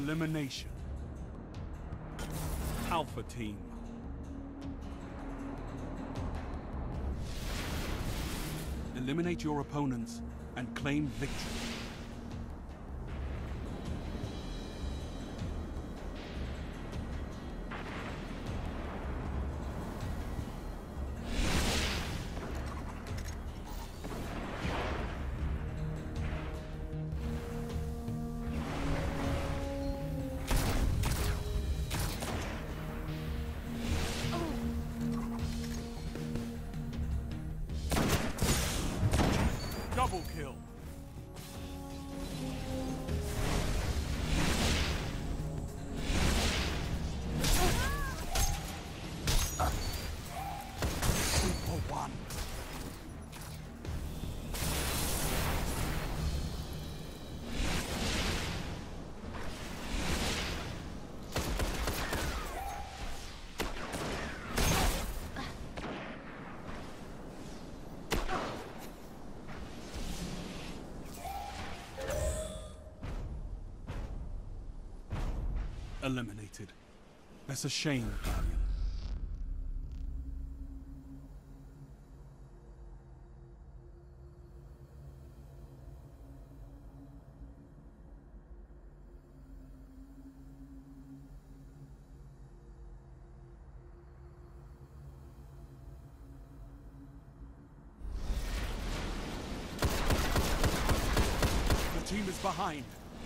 Elimination. Alpha Team. Eliminate your opponents and claim victory. Double kill. Super one. Eliminated. That's a shame, Guardian. The team is behind.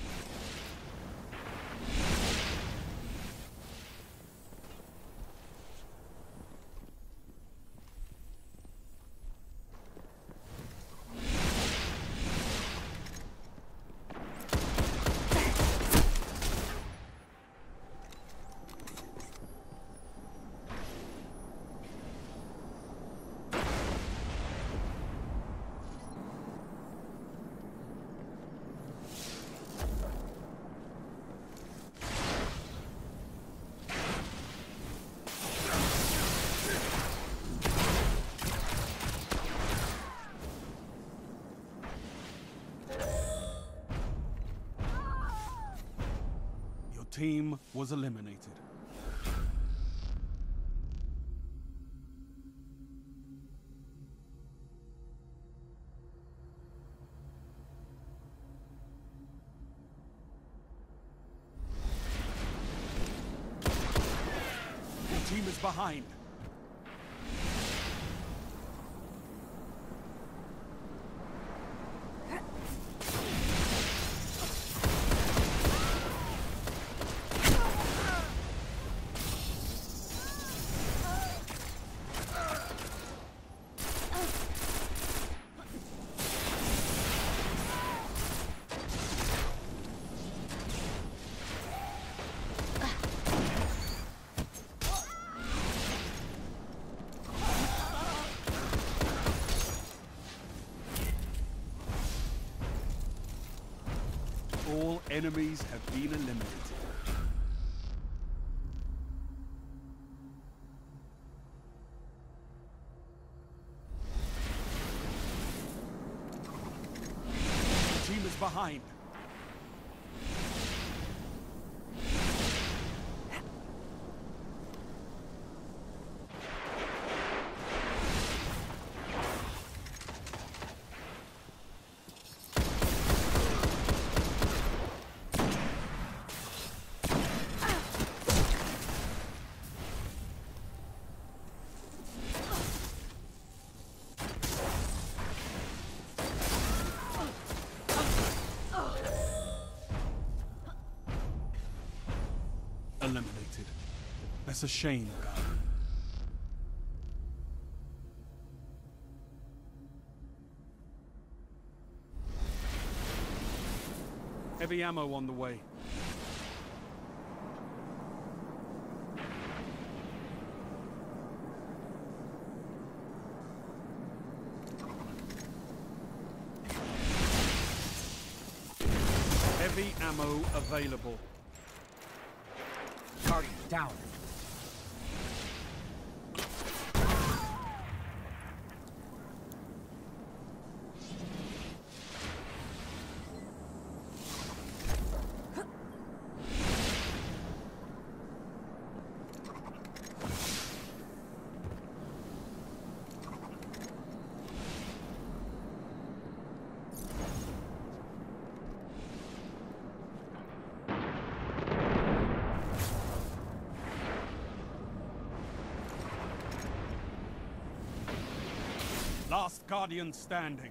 Team was eliminated. Your team is behind. All enemies have been eliminated. The team is behind. Eliminated. That's a shame, Guardian. Heavy ammo on the way. Heavy ammo available. Guardian down. last Guardian standing.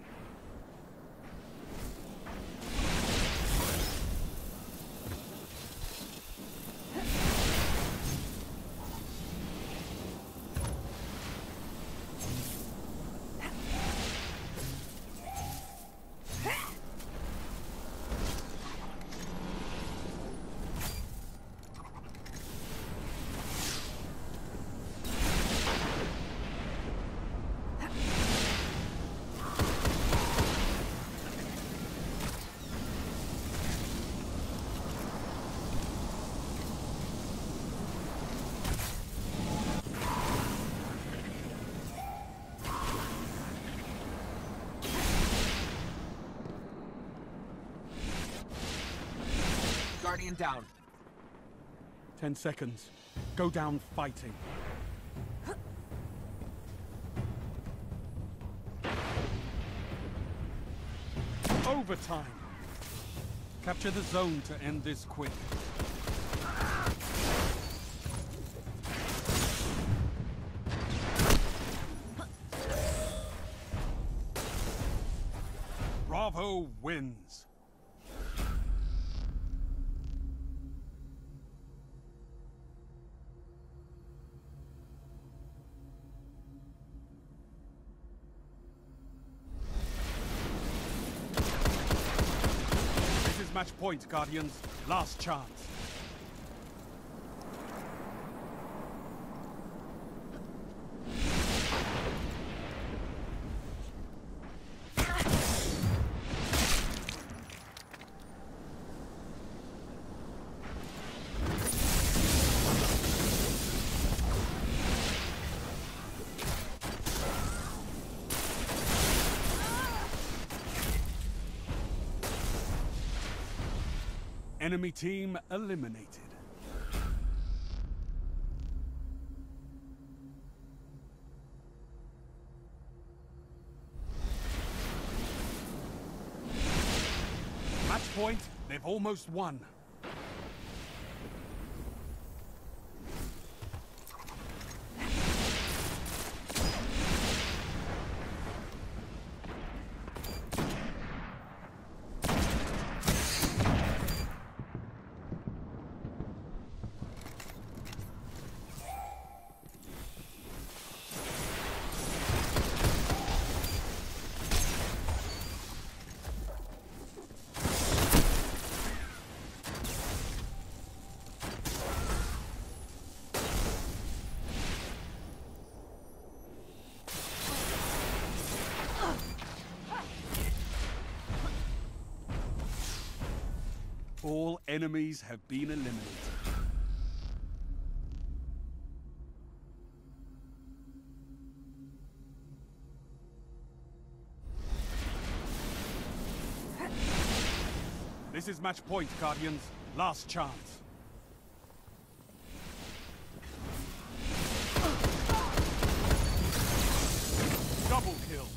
Guardian down. 10 seconds. Go down fighting. Overtime. Capture the zone to end this quick. Bravo wins. Match point, Guardians. Last chance. Enemy team eliminated. Match point, they've almost won. All enemies have been eliminated. This is match point, Guardians. Last chance. Double kill.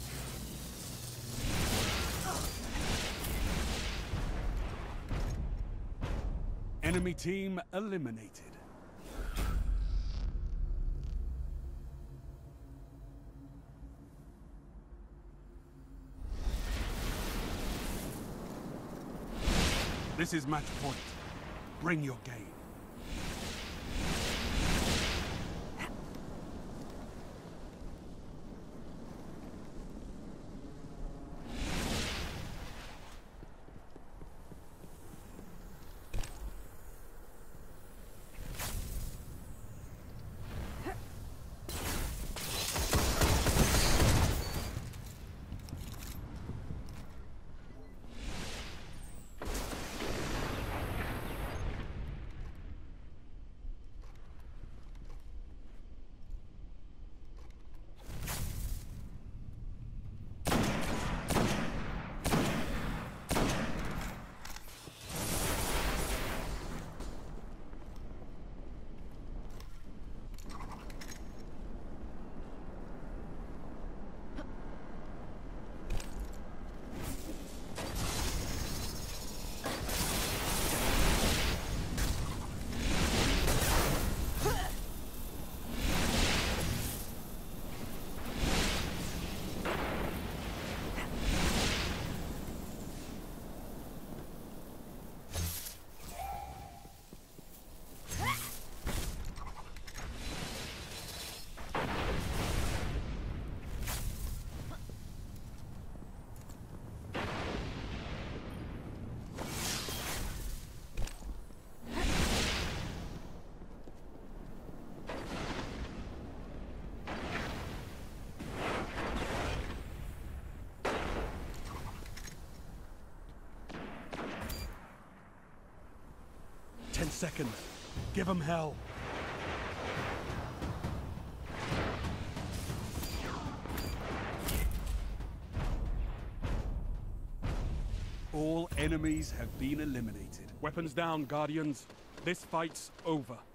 Enemy team eliminated. This is match point. Bring your game. 10 seconds. Give them hell. All enemies have been eliminated. Weapons down, Guardians. This fight's over.